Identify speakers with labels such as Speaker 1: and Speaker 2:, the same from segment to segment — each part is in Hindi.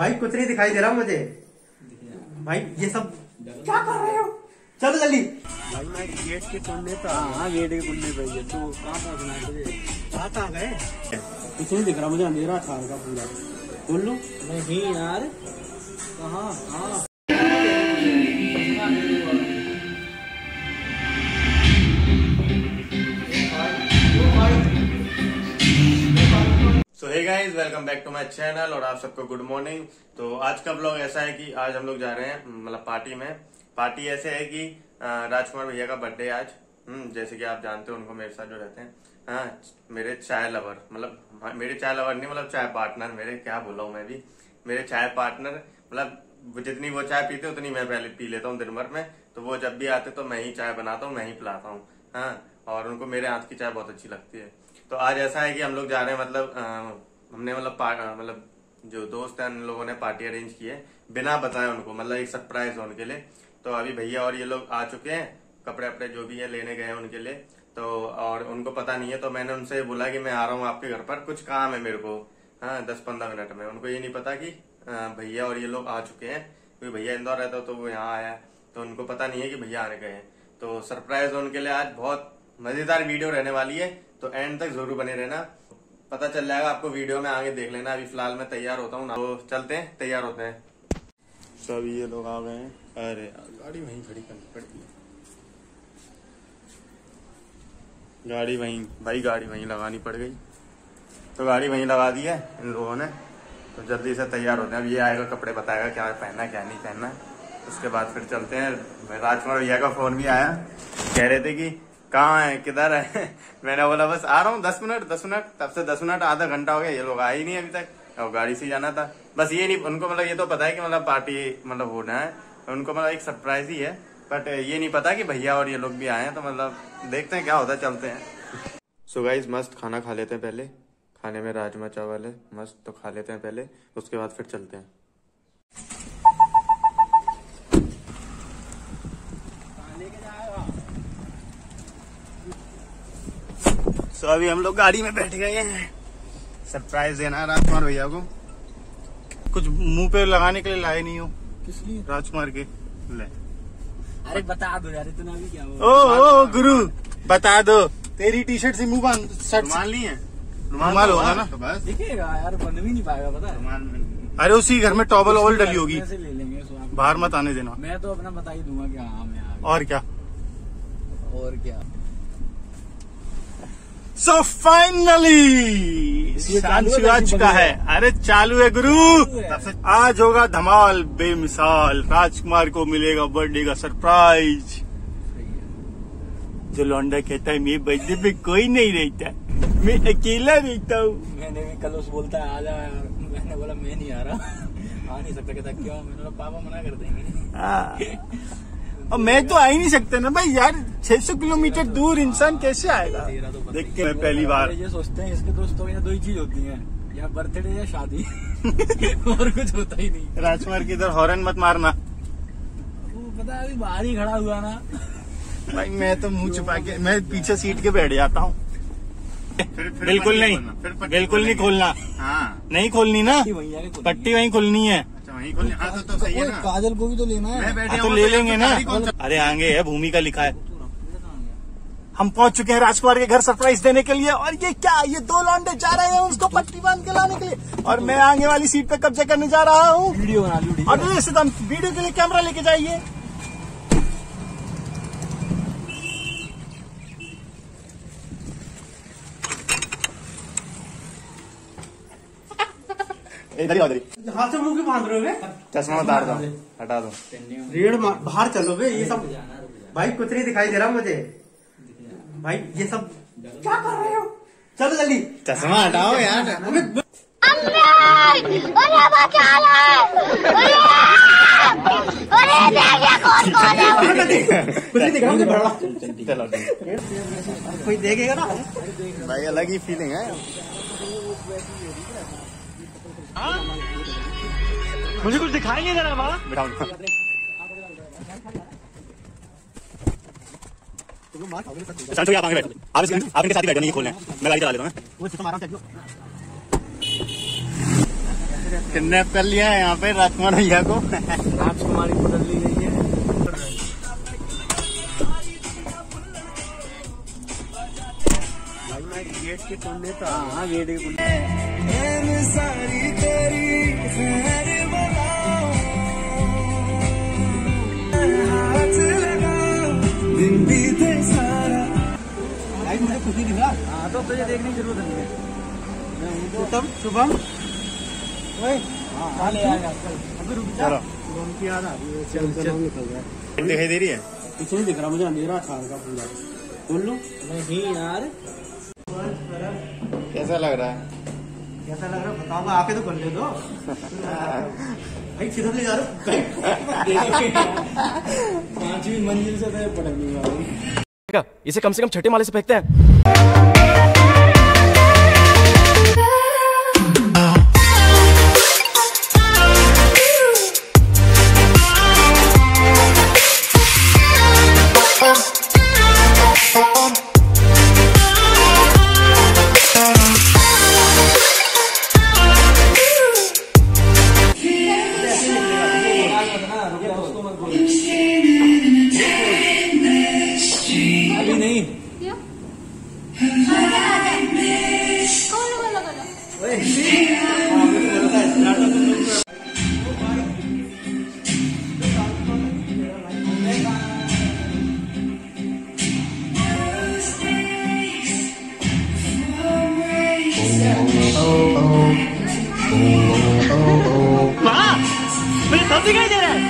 Speaker 1: भाई कुछ नहीं दिखाई दे रहा मुझे। भाई ये सब क्या कर रहे हो? चलो जल्दी।
Speaker 2: भाई मैं गेट के कुंडे पे। हाँ गेट के कुंडे पे ही है। तो कहाँ पहुँचना है तुझे?
Speaker 1: कहाँ गए?
Speaker 2: कुछ नहीं दिख रहा मुझे, अंधेरा कार का पूरा। बोल लो। नहीं यार कहाँ कहाँ?
Speaker 3: So hey guys, welcome back to my channel और आप सबको गुड मॉर्निंग। तो आज का ब्लॉग ऐसा है कि आज हम लोग जा रहे हैं मतलब पार्टी में। पार्टी ऐसे है कि राजकुमार भैया का बर्थडे आज। जैसे कि आप जानते हो उनको मेरे साथ जो रहते हैं, हाँ मेरे चाय लवर, मतलब मेरे चाय लवर नहीं मतलब चाय पार्टनर, मेरे क्या बोला हूँ मैं भी, मेरे चाय पार्टनर मतलब जितनी वो चाय पीते उतनी मैं पहले पी लेता हूँ दिन भर में। तो वो जब भी आते तो मैं ही चाय बनाता हूँ, मैं ही पिलाता हूँ। हाँ, और उनको मेरे हाथ की चाय बहुत अच्छी लगती है। तो आज ऐसा है कि हम लोग जा रहे हैं, मतलब हमने मतलब जो दोस्त हैं उन लोगों ने पार्टी अरेंज की है बिना बताए उनको, मतलब एक सरप्राइज हो उनके लिए। तो अभी भैया और ये लोग आ चुके हैं, कपड़े वपड़े जो भी है लेने गए हैं उनके लिए। तो और उनको पता नहीं है, तो मैंने उनसे बोला कि मैं आ रहा हूँ आपके घर पर, कुछ काम है मेरे को, हाँ 10-15 मिनट में। उनको ये नहीं पता कि भैया और ये लोग आ चुके हैं, क्योंकि भैया इंदौर रहता तो वो यहाँ आया, तो उनको पता नहीं है कि भैया आने गए हैं। तो सरप्राइज उनके लिए आज बहुत मजेदार वीडियो रहने वाली है, तो एंड तक जरूर बने रहना, पता चल जाएगा आपको वीडियो में, आगे देख लेना। अभी फिलहाल मैं तैयार होता हूँ ना, तो चलते हैं, तैयार होते हैं। सब ये लोग आ गए हैं। अरे गाड़ी वहीं खड़ी करनी पड़ती है, गाड़ी वहीं, भाई गाड़ी वहीं लगानी पड़ गई, तो गाड़ी वहीं लगा दी है इन लोगों ने। तो जल्दी से तैयार होते हैं। अब ये आएगा, कपड़े बताएगा क्या पहनना क्या नहीं पहनना, उसके बाद फिर चलते हैं। राजकुमार भैया का फोन भी आया, कह रहे थे कि कहाँ है, किधर है। मैंने बोला बस आ रहा हूँ 10 मिनट। तब से 10 मिनट आधा घंटा हो गया, ये लोग आए ही नहीं अभी तक, और गाड़ी से जाना था। बस ये नहीं उनको, मतलब ये तो पता है कि मतलब पार्टी मतलब होना है उनको, मतलब एक सरप्राइज ही है, बट ये नहीं पता कि भैया और ये लोग भी आए हैं। तो मतलब देखते हैं क्या होता है, चलते हैं। सो गाइस, मस्त खाना खा लेते हैं पहले। खाने में राजमा चावल है मस्त, तो खा लेते हैं पहले, उसके बाद फिर चलते हैं। तो अभी हम लोग गाड़ी में बैठ गए हैं, सरप्राइज देना है राजकुमार भैया को। कुछ मुंह पे लगाने के लिए लाए नहीं हो?
Speaker 2: किस लिए?
Speaker 3: राजकुमार के ले।
Speaker 2: अरे बता दो यार, इतना भी क्या
Speaker 3: हो? ओ गुरु बता दो, तेरी टी शर्ट से मुंह बांध, शर्ट मान ली है, रुमाल होगा ना तो बस
Speaker 2: दिखेगा यार, बन भी नहीं पाएगा पता है।
Speaker 3: अरे उसी घर में टॉवल ओवल डली होगी,
Speaker 2: ले लेंगे,
Speaker 3: बाहर मत आने देना।
Speaker 2: मैं तो अपना बता ही दूंगा कि हाँ मैं आ गया।
Speaker 3: और क्या,
Speaker 2: और क्या।
Speaker 3: सो फाइनली शांति आ चुका है। अरे चालू है गुरु, आज होगा धमाल बेमिसाल। राजकुमार को मिलेगा बर्थडे का सरप्राइज। जो लौंडा कहता है मेरे बर्थडे पे कोई नहीं रहता, मैं अकेला रहता हूँ।
Speaker 2: मैंने भी कल उस बोलता है आ जा यार, मैंने बोला मैं नहीं आ रहा, आ नहीं सकता। कहता क्यों? मैंने बोला पापा मना कर देंगे।
Speaker 3: और मैं तो आ ही नहीं सकता ना भाई यार, 600 किलोमीटर दूर इंसान कैसे आएगा। देख के मैं पहली बार
Speaker 2: ये सोचते हैं इसके दोस्तों में दो ही चीज होती है, या बर्थडे या शादी। और कुछ होता ही नहीं।
Speaker 3: राजकुमार की इधर हॉर्न मत मारना,
Speaker 2: वो पता है अभी बाहर ही खड़ा हुआ ना
Speaker 3: भाई। मैं तो मुंह छुपा के मैं पीछे सीट के बैठ जाता हूँ। बिल्कुल नहीं, बिल्कुल नहीं खोलना। हाँ नहीं खोलनी ना, पट्टी वहीं खोलनी है। वहीं खोलनी। हाँ तो सही है ना।
Speaker 2: काजल को भी तो लेना है,
Speaker 3: तो ले लेंगे ना। अरे आगे है, भूमिका लिखा है। हम पहुंच चुके हैं राजकुमार के घर सरप्राइज देने के लिए। और ये क्या, ये 2 लौंडे जा रहे हैं उसको पट्टी बांध के लाने के लिए, और मैं आगे वाली सीट पे कब्जा करने जा रहा हूँ।
Speaker 2: वीडियो बना ली।
Speaker 3: और वीडियो के लिए कैमरा लेके जाइए।
Speaker 1: हाथ से मुंह क्यों बांध रहे हो?
Speaker 3: चश्मा उतार दो, हटा दो।
Speaker 1: रेड बाहर चलो बे, ये सब भाई कुछ नहीं दिखाई दे रहा मुझे। भाई ये सब क्या कर रहे हो? चलो जल्दी।
Speaker 3: चश्मा हटाओ यार।
Speaker 1: कुछ नहीं दिख रहा मुझे, बड़ा
Speaker 3: चलो
Speaker 1: कोई देखेगा ना
Speaker 3: भाई, अलग ही फीलिंग है।
Speaker 2: मुझे कुछ दिखाई नहीं दे रहा वहाँ।
Speaker 3: संतु आप आगे बैठो, आप इनके साथ ही बैठो, नहीं खोलना है। मैं गाड़ी चला लेता हूँ। किडनैप कर लिया है यहाँ पे राजकुमार भैया को।
Speaker 2: राजकुमारी को बदल ली गई है।
Speaker 1: भाई मैं गेट के कोने पे।
Speaker 2: हाँ गेट के कोने।
Speaker 4: सारी तेरी दिन बीते सारा।
Speaker 1: भाई मुझे खुद ही दिखा।
Speaker 2: हाँ तो तुझे देखने की जरूरत नहीं है।
Speaker 1: शुभम शुभम ओए
Speaker 2: हाँ ले आएगा।
Speaker 1: अभी रुक जा।
Speaker 3: चलो
Speaker 1: शुभम की याद आ रही है। चल चल निकल रहा है।
Speaker 3: दिखाई दे रही है।
Speaker 1: कुछ नहीं दिख रहा मुझे, अंधेरा था का पूरा। बोल लो।
Speaker 2: नहीं यार
Speaker 3: कैसा लग रहा है?
Speaker 1: कैसा लग रहा है बताओ, आके तो कर ले दो। भाई किधर ले जा रहे हो?
Speaker 2: 5वीं मंजिल से तो पटकने वाला।
Speaker 4: इसे कम से कम छठे माले से फेंकते हैं।
Speaker 2: अभी नहीं।
Speaker 5: क्यों? कौन लगा?
Speaker 1: मुझे सब दिखाई दे रहा है।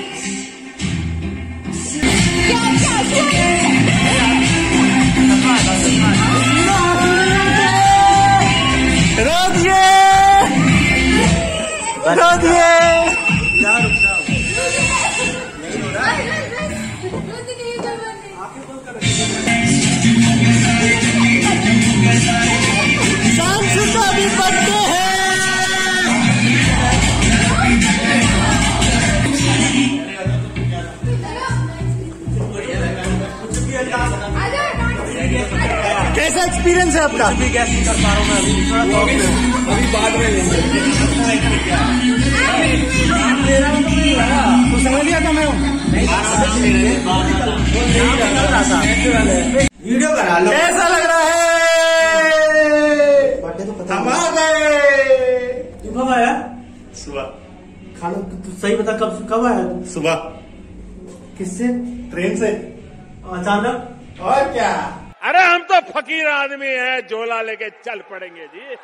Speaker 1: कैसा एक्सपीरियंस है आपका?
Speaker 2: अभी गैस नहीं कर पा रहा हूँ मैं, अभी थोड़ा शौक में हूँ। अभी बाद में लेंगे।
Speaker 1: तो समझ लिया था मैं वीडियो बना लो।
Speaker 3: कैसा लग रहा है?
Speaker 1: बर्थडे तो पता
Speaker 3: हम आ गए।
Speaker 1: तू कब आया?
Speaker 3: सुबह।
Speaker 1: खाना तू सही बता, कब आया?
Speaker 3: सुबह
Speaker 1: किससे?
Speaker 3: ट्रेन से।
Speaker 1: अचानक?
Speaker 3: और क्या?
Speaker 6: अरे हम तो फकीर आदमी है, झोला लेके चल पड़ेंगे जी।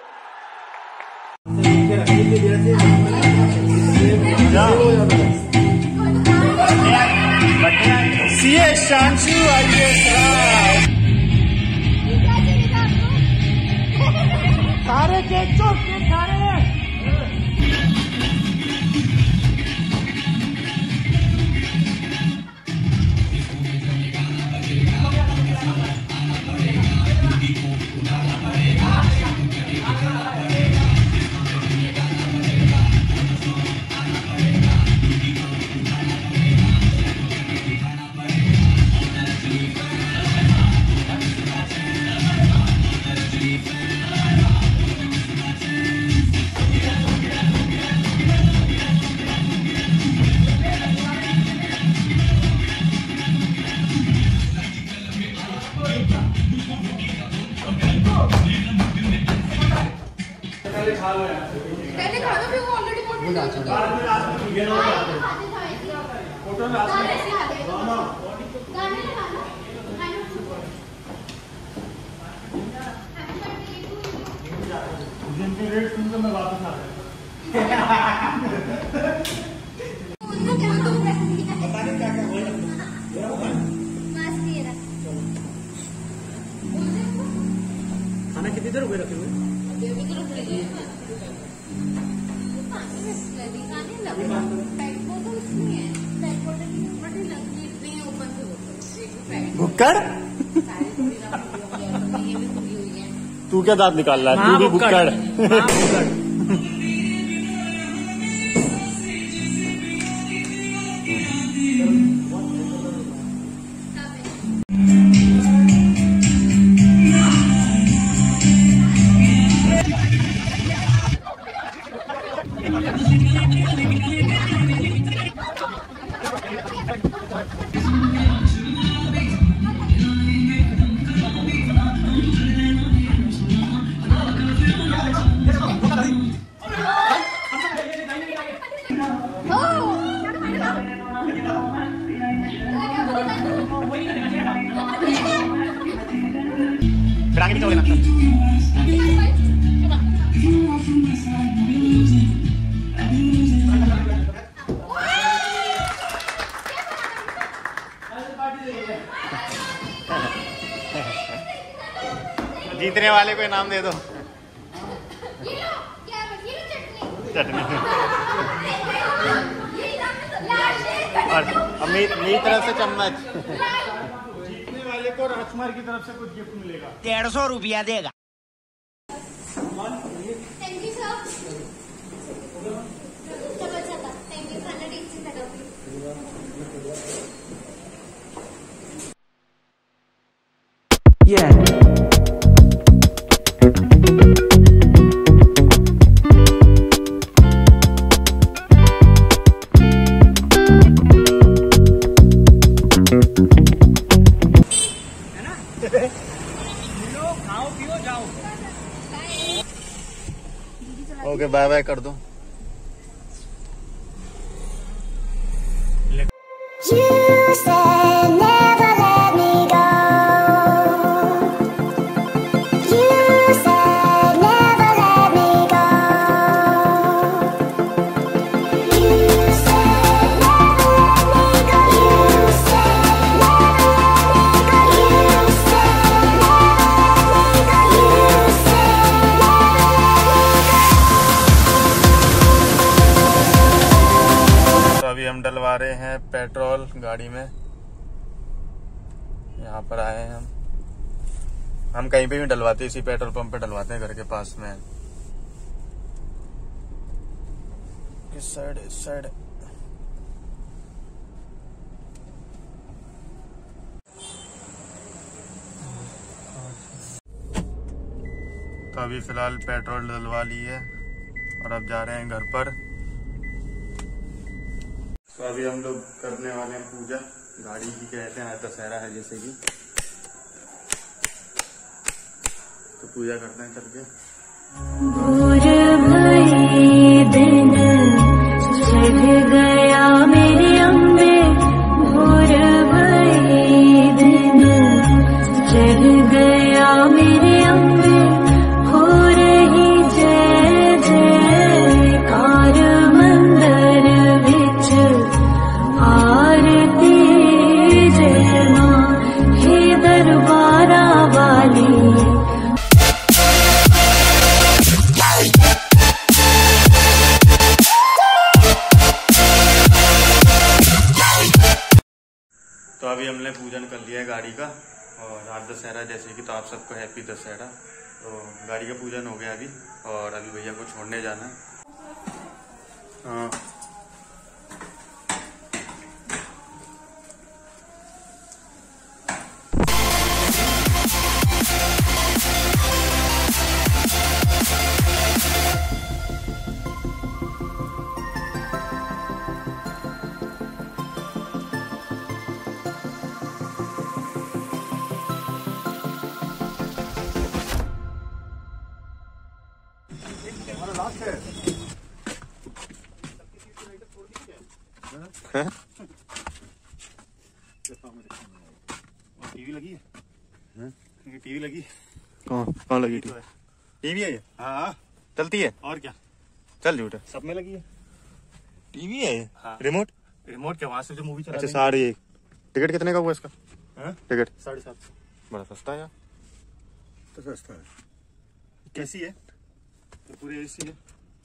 Speaker 3: CA Shanshu IAS Rao.
Speaker 1: सारे केक चो केक खा रहे हैं।
Speaker 5: पहले खाना भी वो ऑलरेडी फोटो
Speaker 1: मैं वापस आ खाना कितनी देर हो गई रखे हुए?
Speaker 3: भुक्कड़? तू क्या दांत निकाल रहा है? तू भी भुक्कड़। फिर आगे भी चलोगे ना? जीतने वाले को इनाम दे दो। चटनी और मेरी तरफ से चम्मच।
Speaker 6: जीतने वाले को राजकुमार की तरफ से कुछ गिफ्ट मिलेगा।
Speaker 7: 150 रुपया देगा।
Speaker 5: Thank you sir. चलो चलो, थैंक यू खाना ठीक से लगा।
Speaker 4: Yeah.
Speaker 3: ओके बाय बाय कर दो।
Speaker 8: You said never let me go. You said never let me go. You said never let me go. You said never let me go. You said never let me go. You said never let me go.
Speaker 3: तो अभी हम डलवा रहे हैं पेट्रोल गाड़ी में। यहाँ पर आए हैं हम कहीं पे भी डलवाते हैं, इसी पेट्रोल पंप पे डलवाते हैं, घर के पास में। किस साइड? इस साइड। तो अभी फिलहाल पेट्रोल डलवा ली है और अब जा रहे हैं घर पर। तो अभी हम लोग करने वाले हैं पूजा गाड़ी की, कहते हैं आज दशहरा है जैसे कि, तो पूजा करते हैं चल के।
Speaker 8: भोर भई दिन चढ़ गया मेरे अम्बे, भोर भई दिन चढ़ गया मेरे अम्बे, हो रही जय जयकार मंदिर विच आरती जय मां हे दरबारा वाली।
Speaker 3: तो अभी हमने पूजन कर लिया है गाड़ी का, और आज दशहरा जैसे कि, तो आप सबको हैप्पी दशहरा। तो गाड़ी का पूजन हो गया अभी, और अभी भैया को छोड़ने जाना है। हाँ टीवी लगी है? टीवी लगी? कौन लगी टीवी? टीवी है ये? हाँ चलती है। और क्या? चल झूठ है, सब में लगी है। टीवी है ये? हाँ। रिमोट क्या? वहां से जो मूवी चला। अच्छा साड़ी। टिकट कितने का हुआ इसका? टिकट 750। बड़ा सस्ता है यार। तो सस्ता है। कैसी है? तो पूरी एसी है।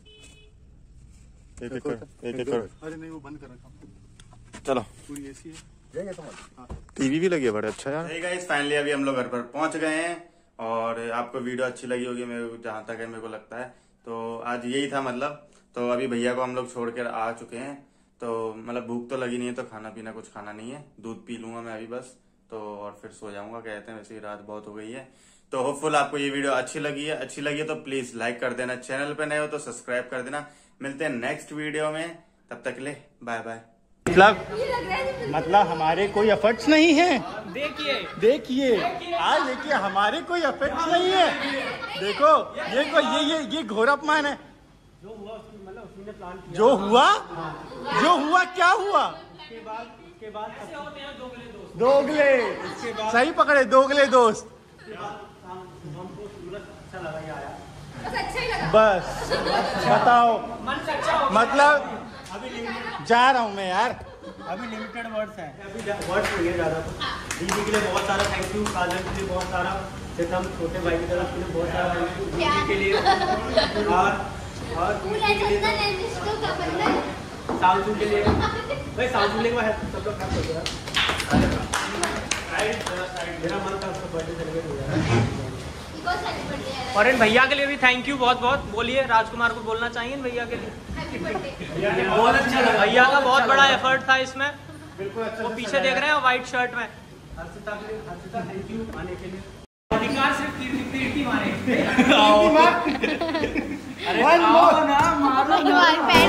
Speaker 3: एक एकड़। अरे नहीं वो बंद कर रखा। चलो पूरी एसी है। टीवी भी लगी है, बड़ा अच्छा यार। गाइस फाइनली अभी हम लोग घर पर पहुंच गए हैं, और आपको वीडियो अच्छी लगी होगी मेरे को, जहां तक है मेरे को लगता है। तो आज यही था मतलब। तो अभी भैया को हम लोग छोड़ कर आ चुके हैं, तो मतलब भूख तो लगी नहीं है, तो खाना पीना कुछ खाना नहीं है, दूध पी लूंगा मैं अभी बस, तो और फिर सो जाऊंगा। कहते हैं वैसे ही रात बहुत हो गई है। तो होपफुल आपको ये वीडियो अच्छी लगी है तो प्लीज लाइक कर देना, चैनल पे नए हो तो सब्सक्राइब कर देना, मिलते हैं नेक्स्ट वीडियो में, तब तक के लिए बाय बाय।
Speaker 1: मतलब हमारे कोई एफर्ट्स नहीं है।
Speaker 2: देखिए
Speaker 1: आज देखिए हमारे कोई एफर्ट्स नहीं है। देखो ये घोर अपमान है। जो हुआ क्या हुआ? दोगले, सही पकड़े, दोगले दोस्त। बस बताओ, मतलब जा रहा हूँ मैं यार। अभी लिमिटेड वर्ड्स हैं, अभी वर्ड्स नहीं है ज़्यादा। दीदी के लिए बहुत सारा थैंक यू, काजल के लिए बहुत सारा, हम छोटे भाई की तरफ के लिए बहुत सारा थैंक यू, दीदी के लिए और साउजू के लिए। भाई साउजू के बाद सब लोग हैप्पी हो गया। मेरा मन था उसका बर्थडे सेलिब्रेट हो जाए।
Speaker 7: और इन भैया के लिए भी थैंक यू बहुत बहुत। बोलिए, राजकुमार को बोलना चाहिए भैया के लिए।
Speaker 1: बहुत अच्छा लगा,
Speaker 7: भैया का बहुत बड़ा एफर्ट था इसमें।
Speaker 1: बिल्कुल अच्छा।
Speaker 7: वो पीछे देख रहे हैं व्हाइट शर्ट में।
Speaker 1: हर्षिता थैंक यू आने के लिए।
Speaker 7: अधिकार सिर्फ कीर्ति मारे।
Speaker 1: अरे आओ ना, मारो।